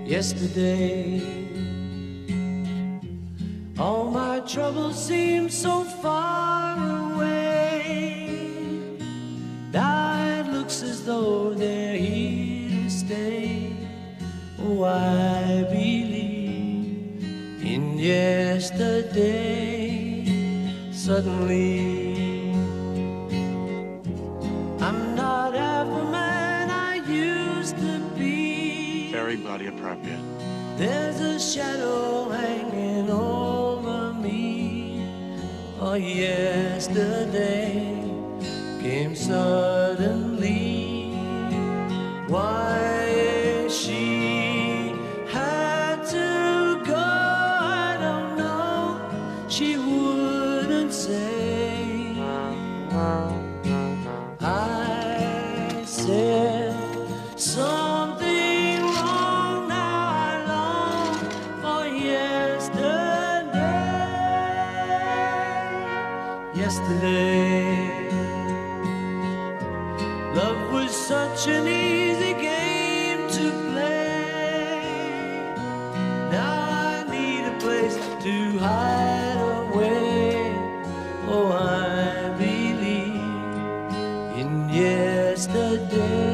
yesterday. All my troubles seem so far away. Now it looks as though they're here to stay. Oh, I believe in yesterday. Suddenly I'm not half the man I used to be. Very body appropriate. There's a shadow hanging over me. Oh, yesterday came suddenly. Why she had to go, I don't know. She wouldn't say. I said something wrong. Now I long for yesterday. Yesterday, love was such an easy game to play. Now I need a place to hide away. Oh, I believe in yesterday.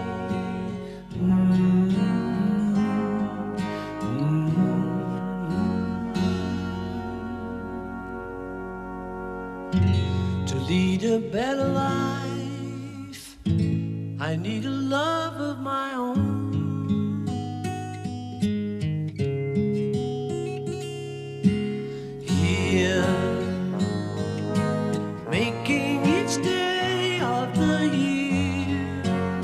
To lead a better life, I need a love of my own. Here, making each day of the year,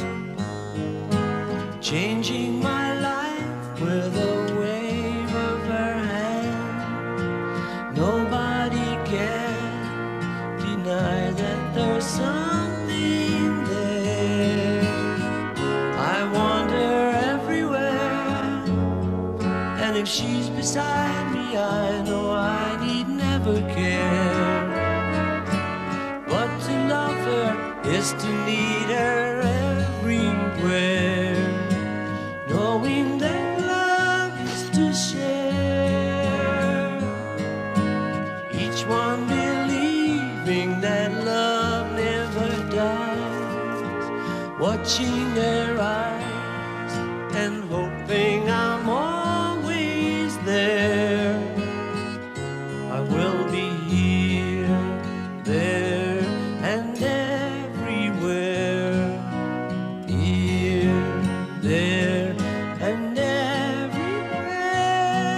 changing my life with a wave of her hand. Nobody can deny that there's something there. I wander everywhere, and if she's beside me, I know I need never care. But to love her is to need her everywhere, knowing that love is to share. Each one believing that love never dies, watching their eyes and hoping I'm always there. I will be here, there, and everywhere. Here, there, and everywhere.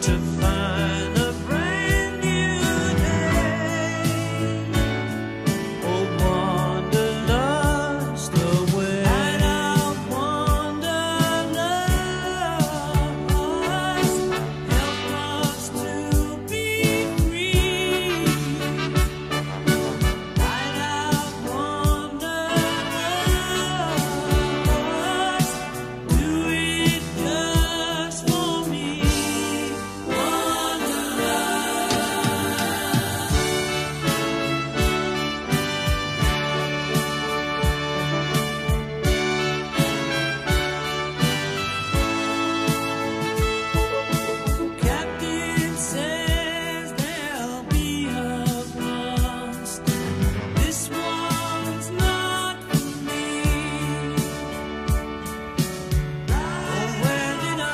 to find a brand new day. Oh, wanderlust away. And I'll wanderlust, help us to be free. And I'll wanderlust, do it just for me. Captain says there'll be a blast. This one's not for me. Oh, where did I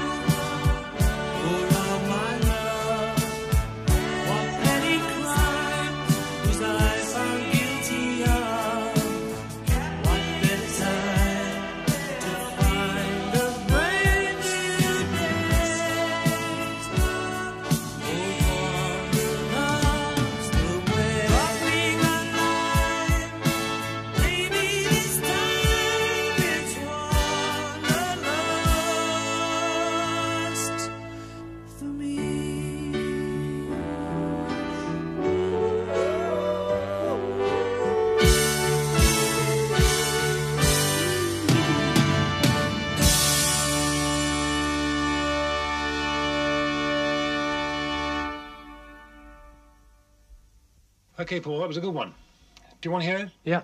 put all my love? What petty crime was I found guilty of? What better time to find a brand new day? Oh, wanderlust away. Walking alive, maybe this time it's wanderlust for me. Okay, Paul, that was a good one. Do you want to hear it? Yeah.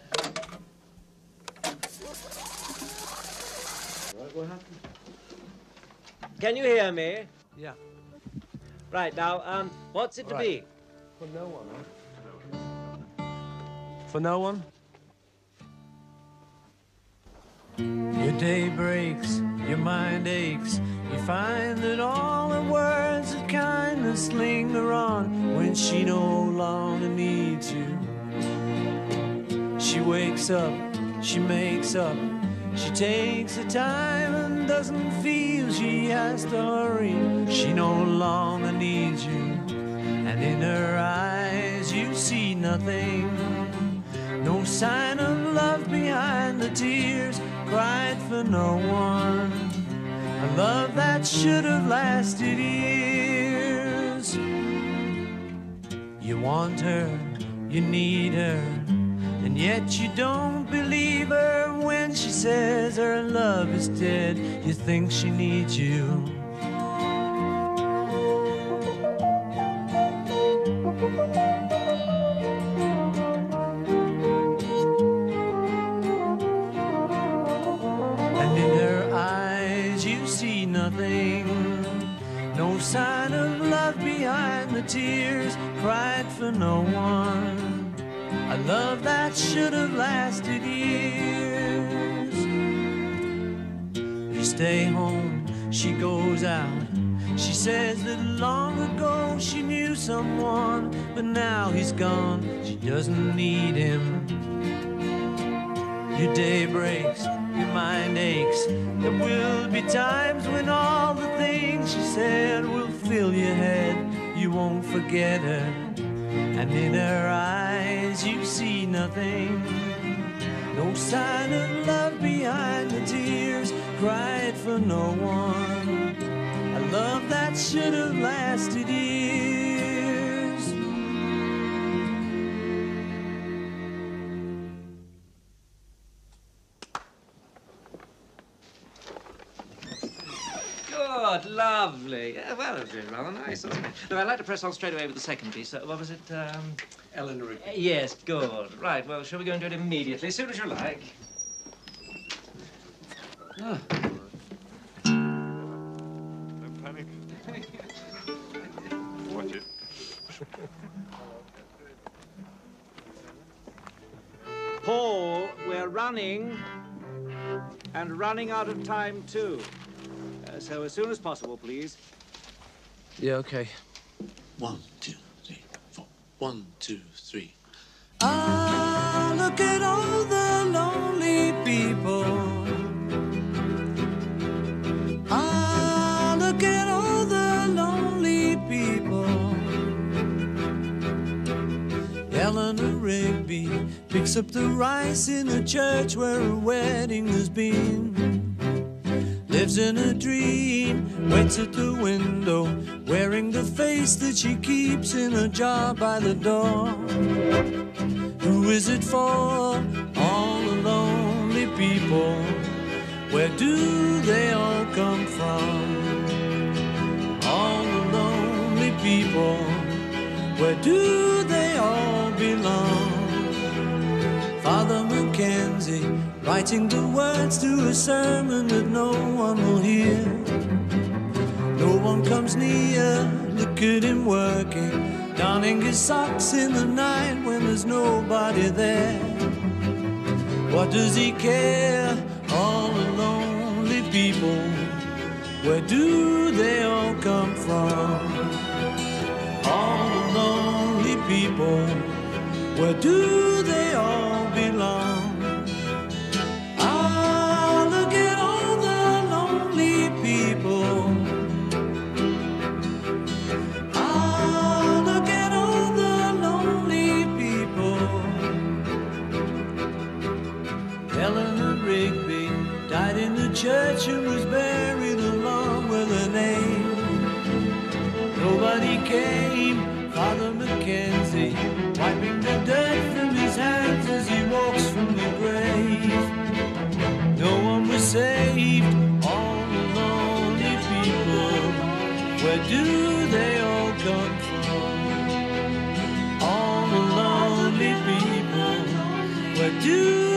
Can you hear me? Yeah. Right, now, what's it to be? For no one, huh? For no one? Your day breaks, your mind aches. You find that all the words of kindness linger on when she no longer needs you. She wakes up, she makes up, she takes her time and doesn't feel she has to hurry. She no longer needs you, and in her eyes you see nothing. No sign of love behind the tears cried for no one. A love that should have lasted years. You want her, you need her, and yet you don't believe her when she says her love is dead. You think she needs you. And in her eyes you see nothing. No sign of love behind the tears cried for no one. A love that should have lasted years. You stay home, she goes out. She says that long ago she knew someone, but now he's gone, she doesn't need him. Your day breaks, your mind aches. There will be times when all the things she said will fill your head. You won't forget her, and in her eyes you see nothing. No sign of love behind the tears cried for no one. A love that should have lasted years. Good, lovely. Yeah, well, it was really rather nice, wasn't it? Look, I'd like to press on straight away with the second piece. What was it? Eleanor. Yes, good. Right, well, shall we go and do it immediately, as soon as you like? Oh. Don't panic. Watch it. Paul, we're running, and running out of time, too. So as soon as possible, please. Yeah, okay. 1, 2, 3, 4. 1, 2, 3. Ah, look at all the lonely people. Ah, look at all the picks up the rice in the church where a wedding has been. Lives in a dream, waits at the window, wearing the face that she keeps in a jar by the door. Who is it for? All the lonely people. Where do they all come from? All the lonely people. Where do they all belong? Father Mackenzie, writing the words to a sermon that no one will hear. No one comes near, look at him working, donning his socks in the night when there's nobody there. What does he care? All the lonely people, where do they all come from? All the lonely people, where do they all belong? Ah, look at all the lonely people. Ah, look at all the lonely people. Eleanor Rigby died in the church and was buried along with her name. Nobody came. Father Mackenzie, wiping the dirt from his hands as he walks from the grave. No one was saved, all the lonely people. Where do they all come from? All the lonely people. Where do